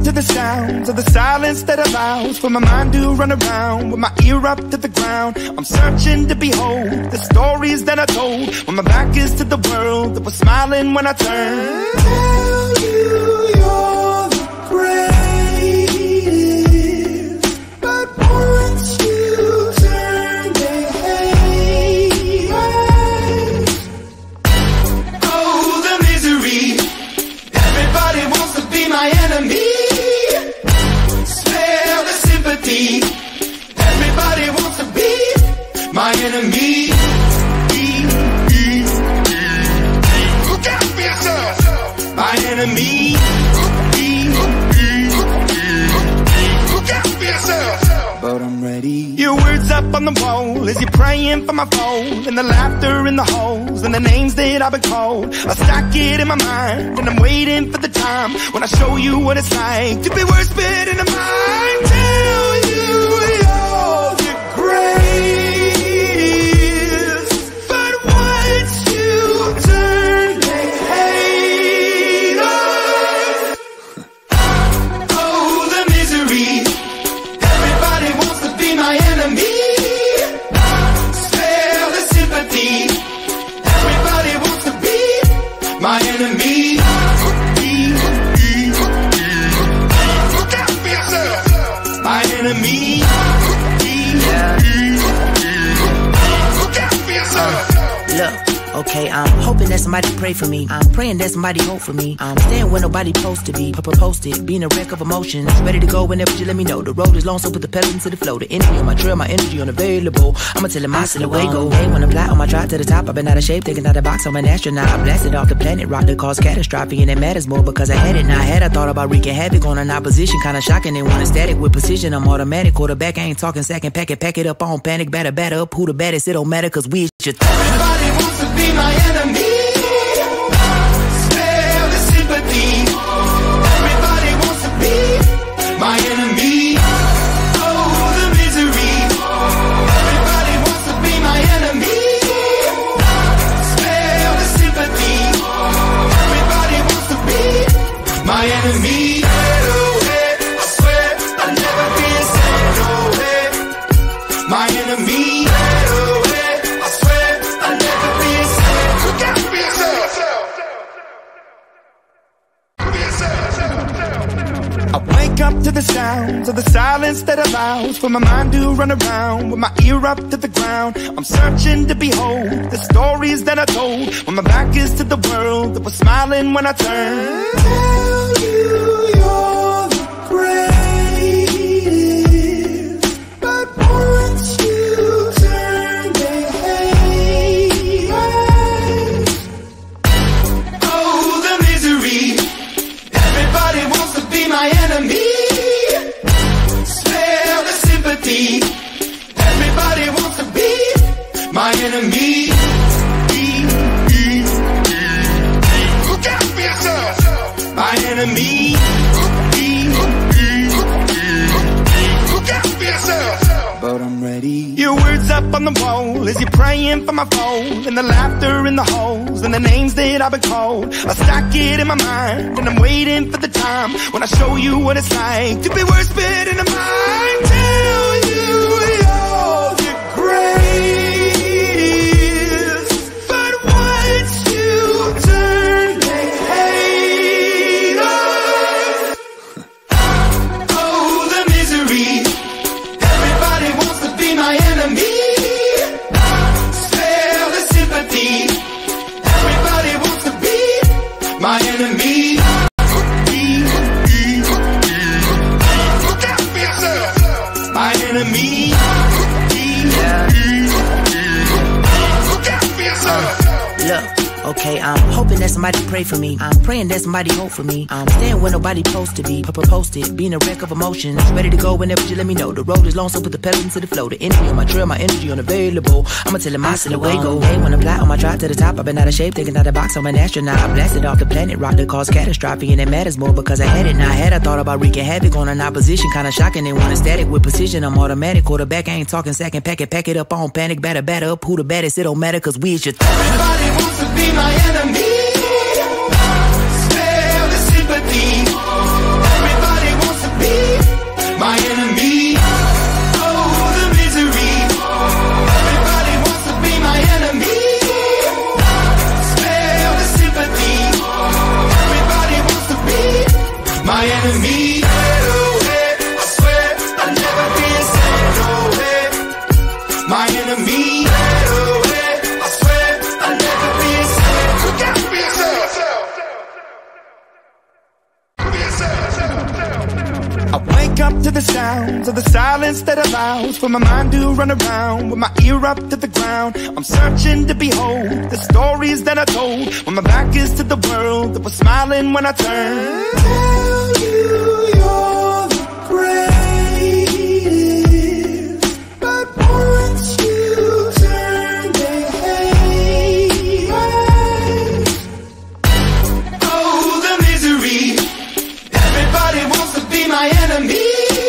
to the sounds of the silence that allows for my mind to run around with my ear up to the ground. I'm searching to behold the stories that I told when my back is to the world that was smiling when I turned. Tell you you're the greatest, but once you turn, they hate us. Oh, the misery. Everybody wants to be my enemy. Smell the sympathy. Everybody wants to be my enemy. Look out for yourself. My enemy. Look out for yourself. But I'm ready. Your words up on the wall as you're praying for my phone, and the laughter in the holes and the names that I've been called. I stack it in my mind and I'm waiting for the time when I show you what it's like to be worse fit in the mind. Tell you you're the greatest, but once you turn, they hate us. Oh, the misery. Everybody wants to be my enemy. Spare the sympathy. Everybody wants to be my enemy. Look out for yourself. My enemy. Look out for yourself. Look, okay, I'm hoping that somebody pray for me. I'm praying that somebody hope for me. I'm staying where nobody supposed to be. Posted, being a wreck of emotions. Ready to go whenever you let me know. The road is long, so put the pedal into the flow. The energy on my trail, my energy unavailable. I'ma tell him I still away go. Hey, when I'm fly on my drive to the top, I've been out of shape, taking out the box. I'm an astronaut. I blasted off the planet, rock that caused catastrophe, and it matters more because I had it. Now I had I thought about wreaking havoc on an opposition, kinda shocking. They want a static with precision. I'm automatic, quarterback. I ain't talking second, pack it up on panic, batter up. Who the baddest? It don't matter, cause we just. Everybody wants to be my enemy. Spare the sympathy. Everybody wants to be my enemy. Oh, the misery. Everybody wants to be my enemy. Spare the sympathy. Everybody wants to be my enemy. I swear I'll never be the same. No way. My enemy. Up to the sounds of the silence that allows for my mind to run around with my ear up to the ground. I'm searching to behold the stories that I told when my back is to the world that was smiling when I turned. Tell you you're the greatest, but once you turn, they hate us. Oh, the misery. Everybody wants to be my enemy. Everybody wants to be my enemy. Look out for yourself. My enemy. Look out for yourself. But I'm ready. Your words up on the wall as you're praying for my phone, and the laughter in the holes and the names that I've been called. I stack it in my mind and I'm waiting for the time when I show you what it's like to be worse fit in the mind. Tell you you're the greatest, but once you turn, they hate us. Oh, the misery. Everybody wants to be my enemy. Spare the sympathy. Everybody wants to be my enemy. Look out for yourself. My enemy. Look out for yourself. Look, okay, I'm hoping that somebody pray for me. I'm praying that somebody hope for me. I'm staying where nobody supposed to be. Posted, being a wreck of emotions. Ready to go whenever you let me know. The road is long, so put the pedal into the flow. The energy on my trail, my energy unavailable. I'ma tell him I still away go. Hey, when I'm fly on my drive to the top, I've been out of shape, taking out the box. I'm an astronaut. I blasted off the planet, rock that caused catastrophe, and it matters more because I had it. Now I had I thought about wreaking havoc on an opposition, kinda shocking. They want a static with precision. I'm automatic, quarterback. I ain't talking second, pack it up on panic, batter up. Who the baddest? It don't matter, cause we just. Everybody wants to be my enemy. Spare the sympathy. Everybody enemy. I swear I'll never be the same. No way. My enemy. I swear I'll never be the same. Look out for yourself. I wake up to the sounds of the silence that allows for my mind to run around with my ear up to the ground. I'm searching to behold the stories that I told when my back is to the world that was smiling when I turned. Tell you you're the greatest, but once you turn they hate us. Oh, the misery. Everybody wants to be my enemy.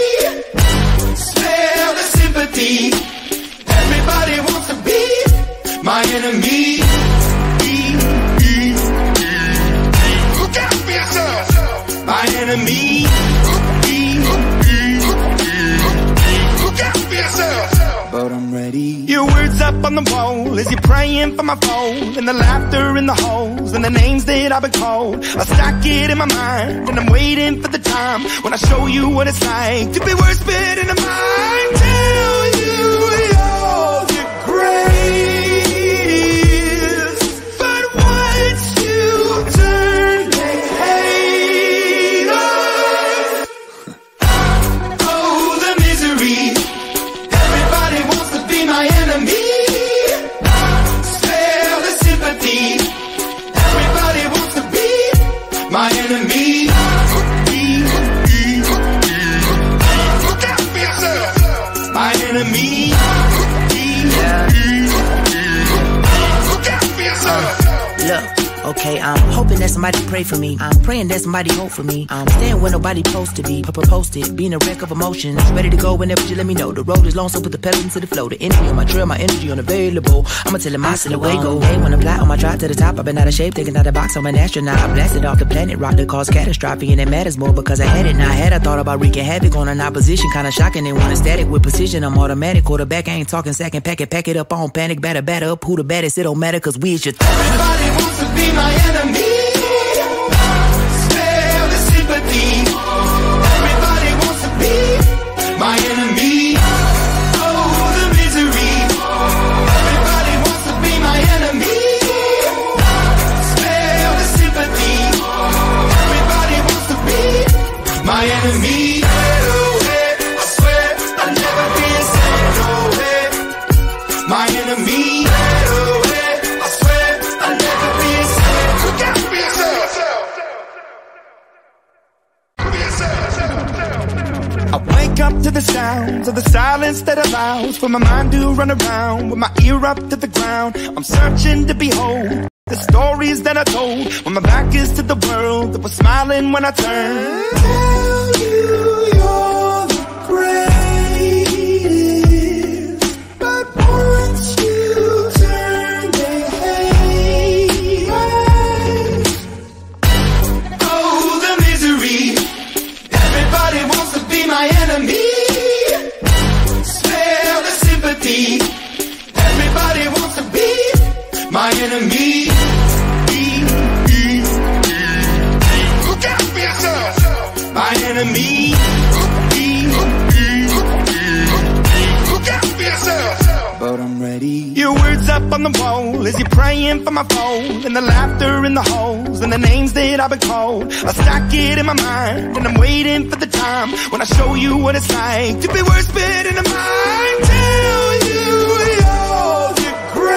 Smell the sympathy. Everybody wants to be my enemy. Look out for yourself. My enemy. Look out for yourself. But I'm ready. Your words up on the wall as you're praying for my phone, and the laughter in the halls and the names that I've been called. I stack it in my mind and I'm waiting for the time when I show you what it's like to be worse fit in the mind. Tell you you're the greatest, but once you turn they hate us. Oh, the misery. Everybody wants to be my enemy. Spare the sympathy. Everybody wants to be my enemy. Look out for yourself. My enemy. Look out for yourself. Look, okay, I'm hoping that somebody pray for me. I'm praying that somebody hope for me. I'm staying where nobody supposed to be. Posted, being a wreck of emotions. Ready to go whenever you let me know. The road is long, so put the pedal into the flow. The energy on my trail, my energy unavailable. I'ma tell him I still away go. Hey, when I fly on my drive to the top, I've been out of shape, taking out the box. I'm an astronaut. I blasted off the planet rock that caused catastrophe, and it matters more because I had it. Now I had a thought about wreaking havoc on an opposition, kinda shocking. They want a static with precision. I'm automatic. Quarterback, I ain't talking second. Pack it up on panic. Batter up. Who the baddest? It don't matter, cause we is your everybody wants to be my enemy. Spare the sympathy. Everybody wants to be my enemy. Oh, the misery. Everybody wants to be my enemy. Spare the sympathy. Everybody wants to be my enemy. I swear I'll never be the same. No way. My enemy. I swear I'll never be the same. Look out for yourself. I wake up to the sounds of the silence that allows for my mind to run around with my ear up to the ground. I'm searching to behold the stories that I told when my back is to the world that was smiling when I turned. Tell you you're the greatest, but once you turn they hate us. Oh, the misery. Everybody wants to be my enemy. Spare the sympathy. Everybody wants to be my enemy. Look out for yourself. My enemy. Look out for yourself. But I'm ready. Your words up on the wall as you're praying for my phone, and the laughter in the halls and the names that I've been called. I stack it in my mind and I'm waiting for the time when I show you what it's like to be worse fit in the mind. Tell you you're the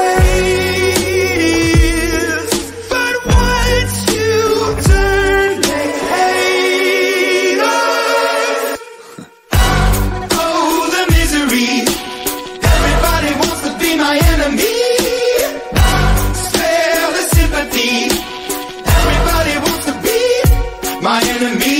greatest, but once you turn they hate us. Oh, the misery. Everybody wants to be my enemy. Spare the sympathy. Everybody wants to be my enemy.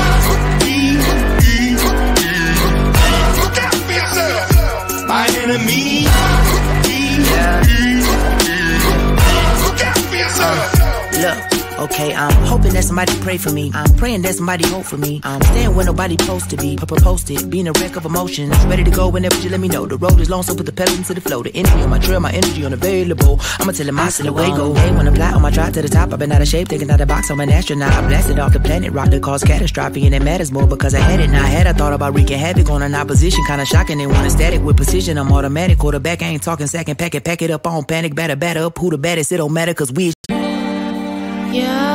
Look out for yourself. My enemy. Look out for yourself. Look, Okay, I'm hoping that somebody pray for me. I'm praying that somebody hope for me. I'm staying where nobody supposed to be. Posted, being a wreck of emotions. Ready to go whenever you let me know. The road is long, so put the pedal into the flow. The energy on my trail, my energy unavailable. I'ma tell him my silhouette go. Hey, when I fly on my drive to the top, I've been out of shape, taking out the box. I'm an astronaut. I blasted off the planet, rock that caused catastrophe, and it matters more because I had it. Now I thought about wreaking havoc on an opposition, kinda shocking. They want a static with precision. I'm automatic, quarterback. I ain't talking second, pack it up on panic, batter up. Who the baddest? It don't matter, cause we. Yeah.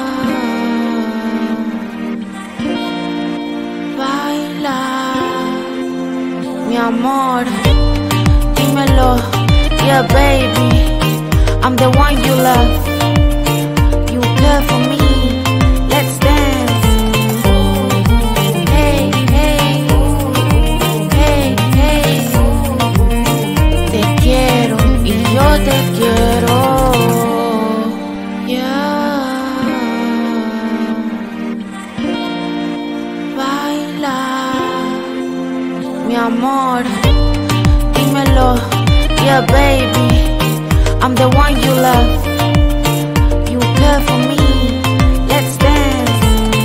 Mi amor, dímelo, yeah baby, I'm the one you love. You care for me, let's dance. Hey, hey, hey, hey. Te quiero y yo te quiero. Yeah. Baila. Mi amor, dímelo, yeah baby, I'm the one you love. You care for me, let's dance.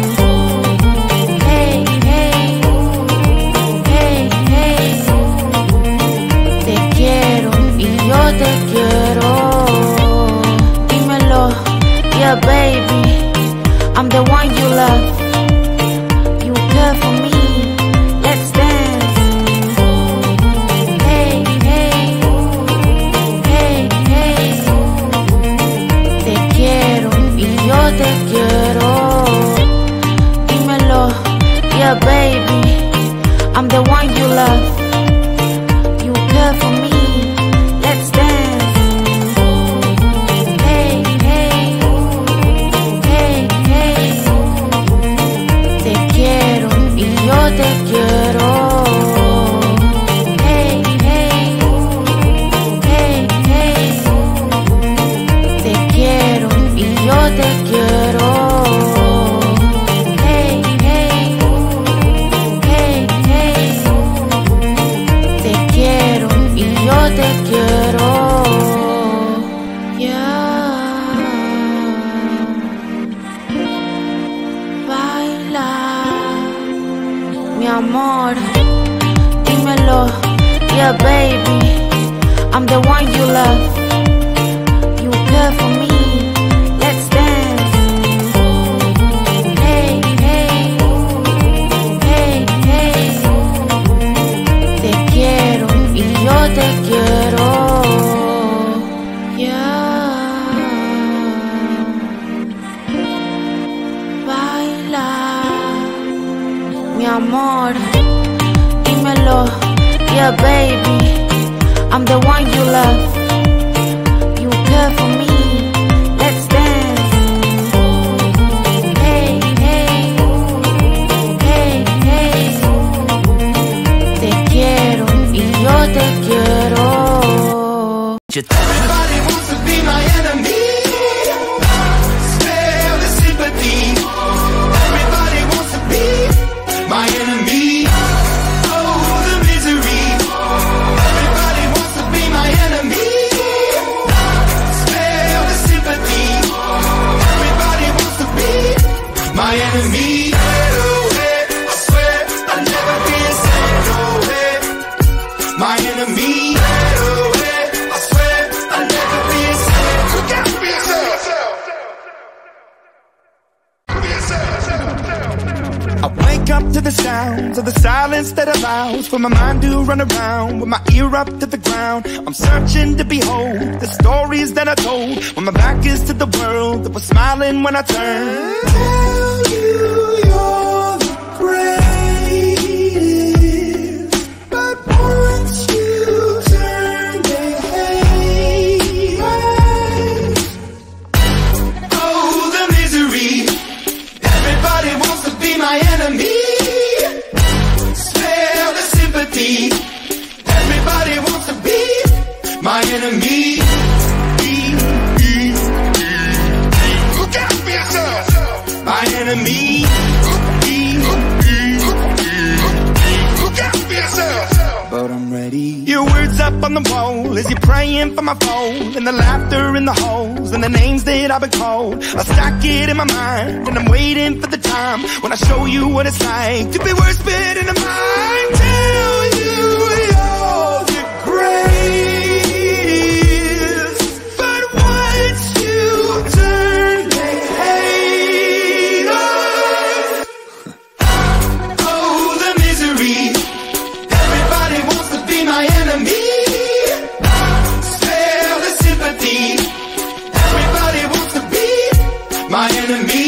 Hey, hey, hey, hey. Te quiero y yo te quiero. Dímelo, yeah baby, I'm the one you love. You care for me, let's dance. Te quiero, dímelo, yeah baby, I'm the one you love. You care for me, let's dance. Hey, hey, hey, hey. Te quiero y yo te quiero. Hey, hey, hey, hey. Te quiero y yo te quiero. Hey, hey, hey, hey. Te quiero y yo te quiero. Yeah. Baila. Mi amor, dímelo, yeah baby, I'm the one you love. You care for me. Yo te quiero, yeah. Baila, mi amor, dímelo, yeah baby, I'm the one you love. You care for me, let's dance. Hey, hey, hey, hey. Te quiero y yo te quiero. Everybody wants to be my enemy. Spare the sympathy. Everybody wants to be my enemy. Oh, the misery. Everybody wants to be my enemy. Spare the sympathy. Everybody wants to be my enemy. I swear I'll never be a sad no way. My enemy. Up to the sounds of the silence that allows for my mind to run around with my ear up to the ground. I'm searching to behold the stories that I told when my back is to the world that was smiling when I turned. Tell you you're the greatest, but once you turn they hate us. Oh, the misery. Everybody wants to be my enemy. Everybody wants to be my enemy. Look out for yourself. My enemy. Look out for yourself. But I'm ready. Your words words up on the wall as you're praying for my phone, and the laughter in the holes and the names that I've been called. I stack it in my mind and I'm waiting for the time when I show you what it's like to be worse fit in the mind. Tell you you're the greatest, but once you turn they hate us. Oh, the misery. Everybody wants to be my enemy. Spare the sympathy. Everybody wants to be my enemy.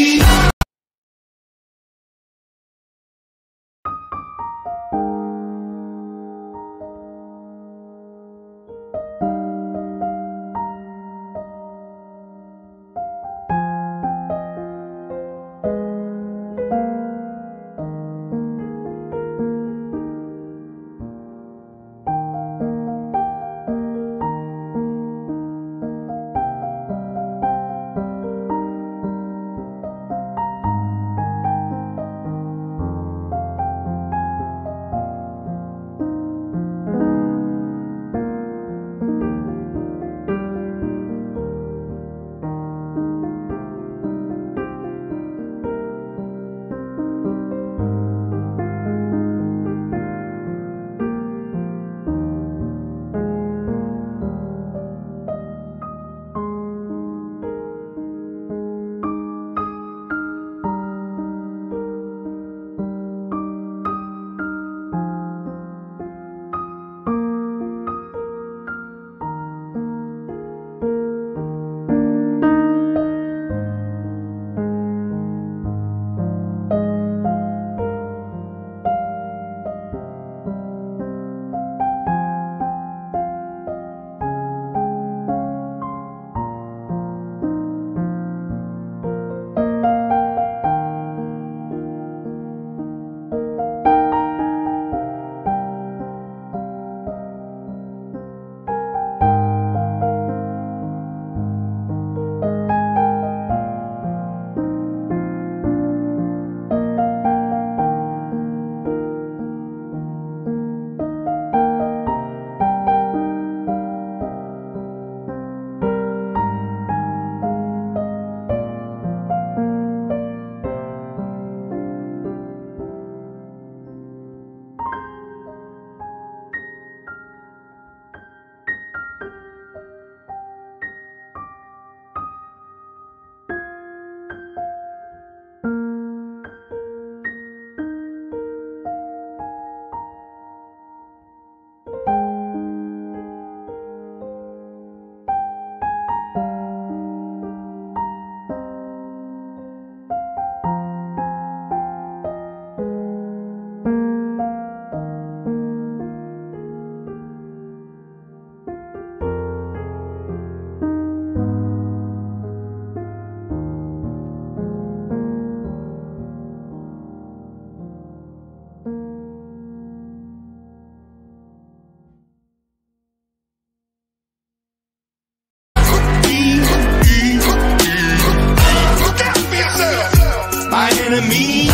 Enemy.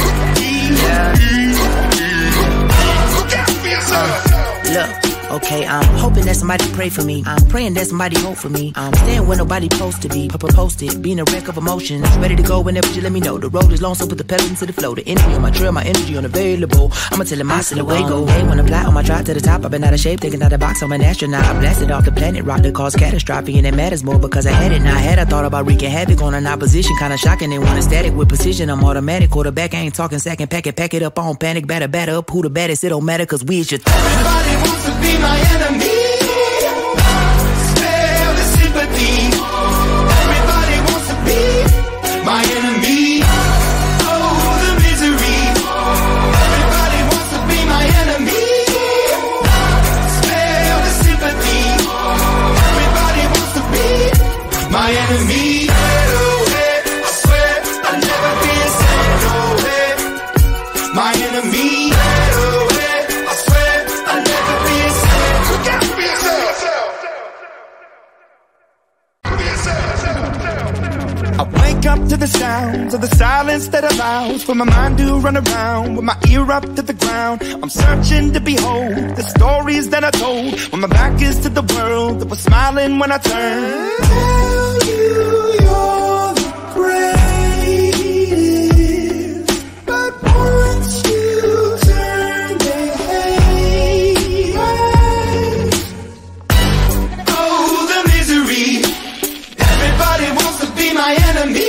Look, okay, I'm hoping that somebody pray for me. I'm praying that somebody hope for me. I'm staying where nobody supposed to be. Posted, being a wreck of emotions. Ready to go whenever you let me know. The road is long, so put the pedal into the flow. The energy on my trail, my energy unavailable. I'ma tell him my silhouette go. Hey, when I fly on my drive to the top, I've been out of shape, thinking out the box. I'm an astronaut. I blasted off the planet, rock that caused catastrophe, and it matters more because I had it. Now I had, I thought about wreaking havoc on an opposition, kinda shocking. They want a static with precision. I'm automatic, quarterback. I ain't talking second packet, pack it up on panic, batter up. Who the baddest? It don't matter, cause we is your everybody wants to be my enemy. Spare the sympathy. Everybody wants to be my enemy. Oh, the misery. Everybody wants to be my enemy. Spare the sympathy. Everybody wants to be my enemy. I swear I'll never be a sad my enemy. I wake up to the sound silence that allows for my mind to run around with my ear up to the ground. I'm searching to behold the stories that I told when my back is to the world that was smiling when I turned. Tell you you're the greatest, but once you turn, they hate. Oh, the misery. Everybody wants to be my enemy.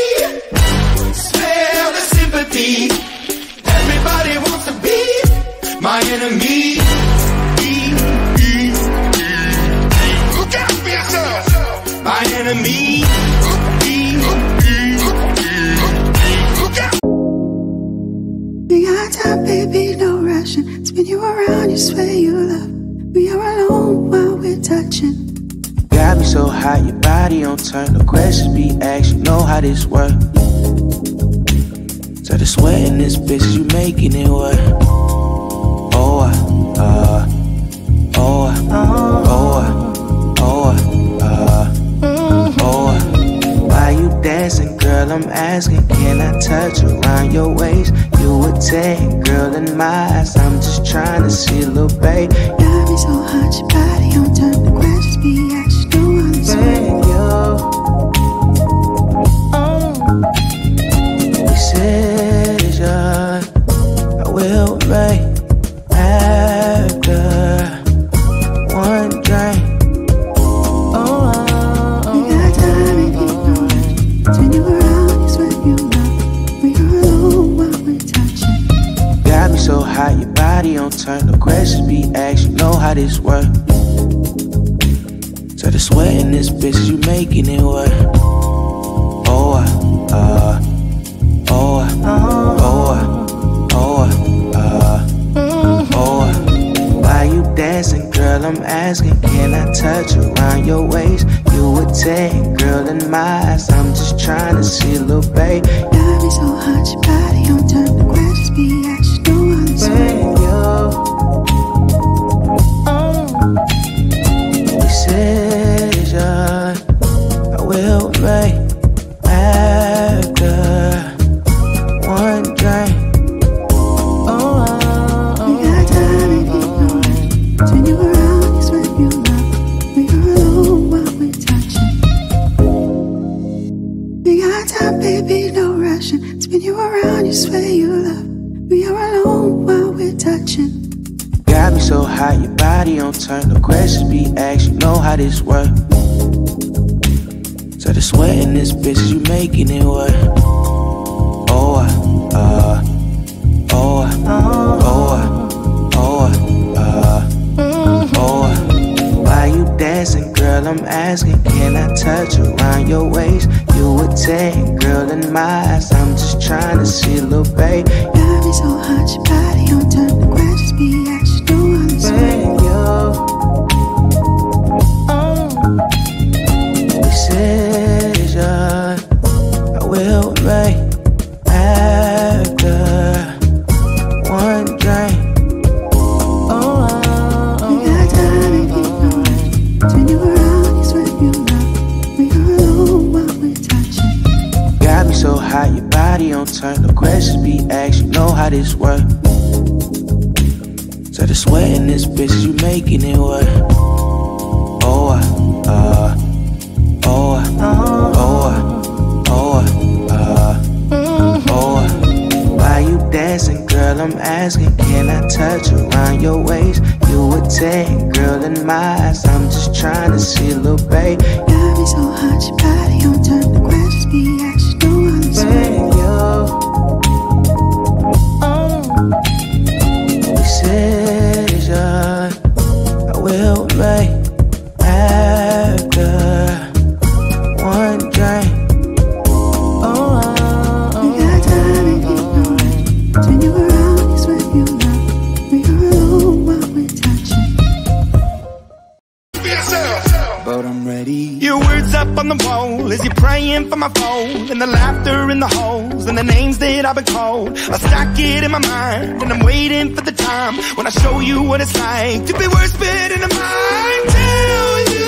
Spare the sympathy. Everybody wants to be my enemy. Look out for yourself. My enemy. Look out. We got time, baby, no rushing. Spin you around, you swear you love. We are alone while we're touching. Got me so hot, your body on turn. No questions be asked, you know how this work. So the sweat in this bitch, you making it work. Why you dancing, girl? I'm asking, can I touch around your waist? You a 10, girl, in my eyes. I'm just trying to see a little babe. Got me so hot, your body on turn. The questions be asked, you know how this work. Decision I will make after one drink. We got time, baby, no rush. Spin you around, you swear you love. We are alone while we're touching. Got me so hot, your body on turn. No questions be asked, you know how this work. So the sweat in this bitch, you making it work. Why you dancing, girl? I'm asking, can I touch around your waist? You a 10, girl, in my eyes. I'm just trying to see a little babe. Got me so hot, your body on turn. The questions be asked, you know how this work. Decision I will make after one drink. We got time, baby, no rush. Spin you around, you swear you love. We are alone while we're touching. We got time, baby, no rushing. Spin you around, you swear you love. We are alone while we're touching. Got me so hot, your body on turn. No questions be asked, you know how this work. So the sweat in this bitch, you making it work. Why you dancing, girl? I'm asking, can I touch around your waist? You a 10, girl, in my eyes. I'm just trying to see a little babe. Got me so hot, your body on turn. The questions be asked, you know how this work. Decision I will make after one drink. We got time, baby, no rush. Spin you around, you swear you love. We are alone while we're touching. Got me so hot, your body on turn. No questions be asked, you know how this work. So the sweat in this bitch, you making it work. Why you dancing, girl? I'm asking, can I touch around your waist? You a 10, girl, in my eyes. I'm just trying to see a little babe. Got me so hot, your body on turn. The questions be asked, you know how this work. Decision I will make after one drink. We got time, baby, no rush. Spin you around, you swear you love. We are alone while we're touching. But I'm ready. Your words up on the wall as you're praying for my phone, and the laughter in the halls and the names that I've been called. I stack it in my mind and I'm waiting for the time when I show you what it's like to be worse fit in a mind. Tell you